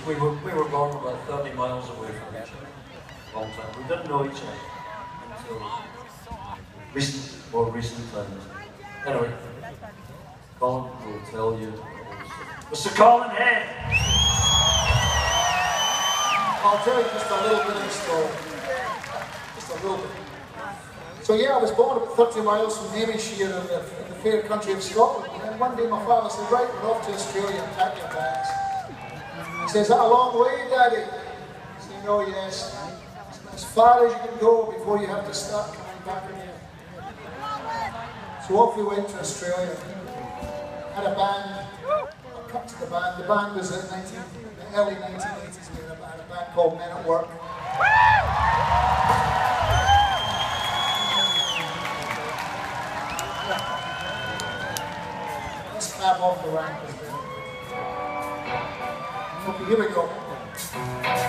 we were born about 30 miles away from each other. Long time. We didn't know each other until more recent times. Anyway, Colin will tell you. Mr. Colin Hay! I'll tell you just a little bit of the story. Just a little bit. So yeah, I was born about 30 miles from Hamish here in the fair country of Scotland. And then one day my father said, right, we're off to Australia and pack your bags. He says, that a long way, Daddy? I said, oh yes. As far as you can go before you have to start coming back again. So off we went to Australia. Had a band. I cut to the band. The band was in the early 1980s. We had a band called Men at Work. Let's clap off the rank. Okay, here we go.